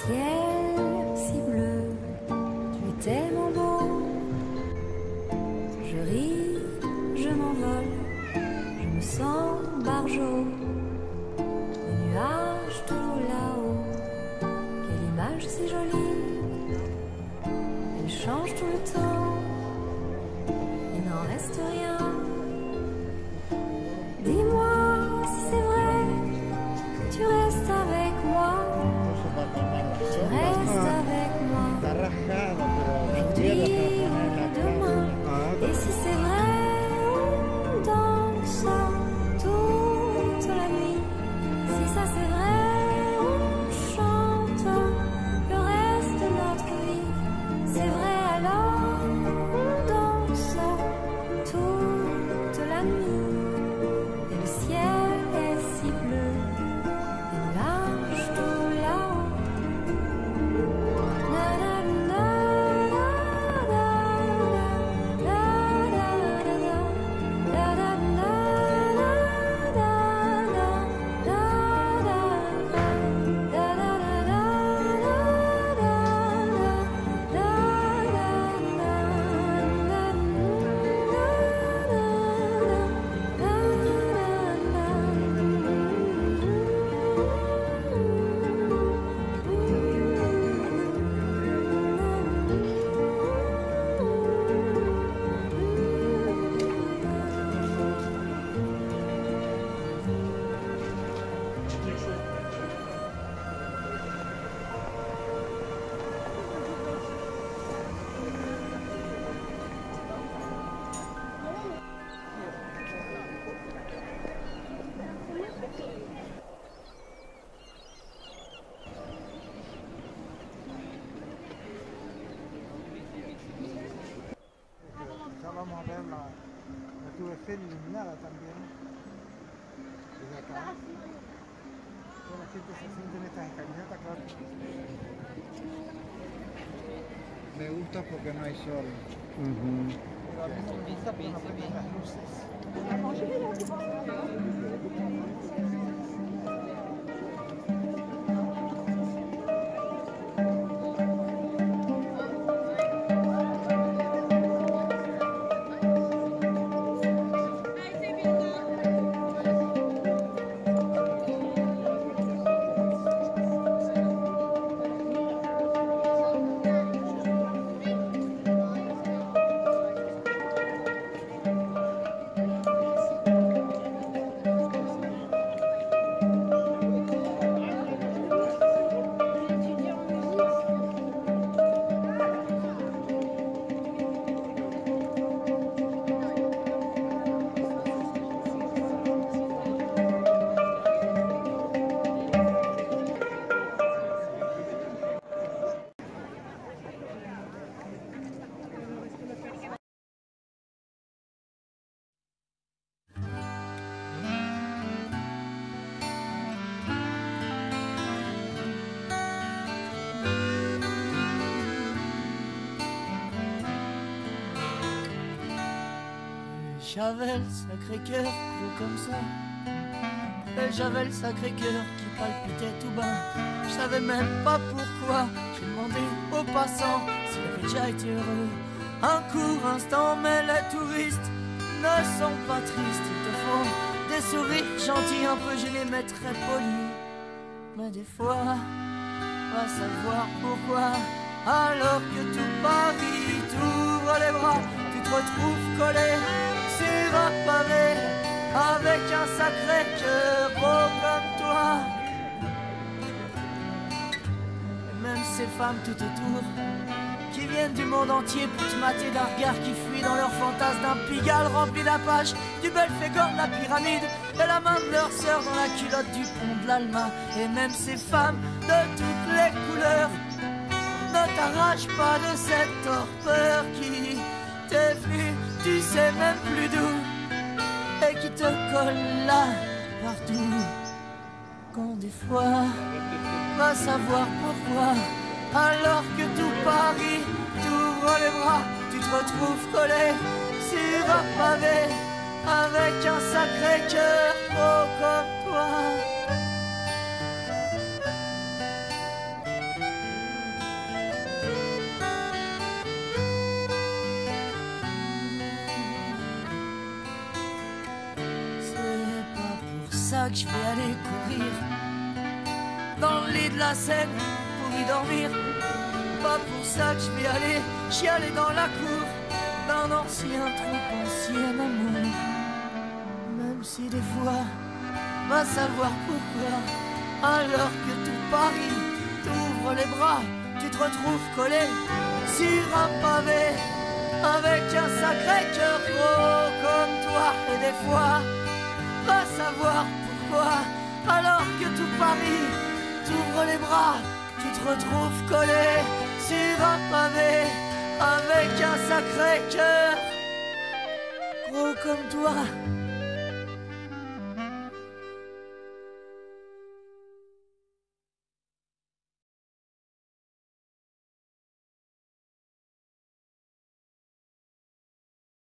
ciel si bleu, tu es tellement beau. Je ris, je m'envole, je me sens barjot. Les nuages tout là-haut, quelle image si jolie. Elle change tout le temps, il n'en reste rien. Dis-moi si c'est vrai que tu restes avec moi. Tu restes avec moi aujourd'hui et demain. Et si c'est vrai, on danse toute la nuit. Si ça c'est vrai, on chante le reste de notre vie. C'est vrai alors, on danse toute la nuit. Et le ciel est si bleu, les nuages tout là-haut. Vamos a ver la Tour Eiffel iluminada también desde acá. Toda la gente se siente en estas escalinatas, claro. Me gusta porque no hay sol. Pero a mí no me gusta porque no prenden las luces. J'avais le Sacré-Cœur gros comme ça, et j'avais le Sacré-Cœur qui palpitait tout bas. Je savais même pas pourquoi, j'ai demandé aux passants s'il avait déjà été heureux un court instant. Mais les touristes ne sont pas tristes, ils te font des sourires gentils, un peu gênés mais très polis. Mais des fois, va savoir pourquoi, alors que tout Paris t'ouvre les bras, tu te retrouves collé sur un pavé avec un Sacré-Cœur beau comme toi. Et même ces femmes tout autour qui viennent du monde entier pour te mater d'un regard qui fuit dans leur fantasme d'un Pigalle rempli d'Apache, du Belphégor, de la pyramide et la main de leur sœur dans la culotte du pont de l'Alma. Et même ces femmes de toutes les couleurs ne t'arrache pas de cette torpeur qui t'est venue, tu sais même plus d'où, et qui te colle là, partout. Quand des fois, va savoir pourquoi, alors que tout Paris t'ouvre les bras, tu te retrouves collé sur un pavé avec un Sacré-Cœur beau comme toi. ça que je vais aller courir dans le lit de la Seine pour y dormir. Pas pour ça que je vais aller chialer dans la cour d'un ancien, trop ancien amour. Même si des fois, va savoir pourquoi, alors que tout Paris t'ouvre les bras, tu te retrouves collé sur un pavé avec un sacré cœur gros comme toi. Et des fois, va savoir pourquoi, alors que tout Paris t'ouvre les bras, tu te retrouves collé sur un pavé avec un sacré cœur gros comme toi.